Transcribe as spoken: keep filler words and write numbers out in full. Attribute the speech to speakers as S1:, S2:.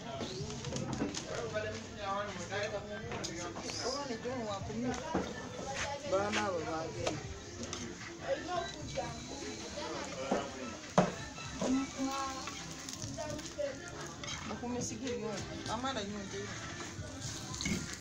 S1: ni John wa kumi. Bana baba ge. Aku mesti gini. Ama dah nyuci.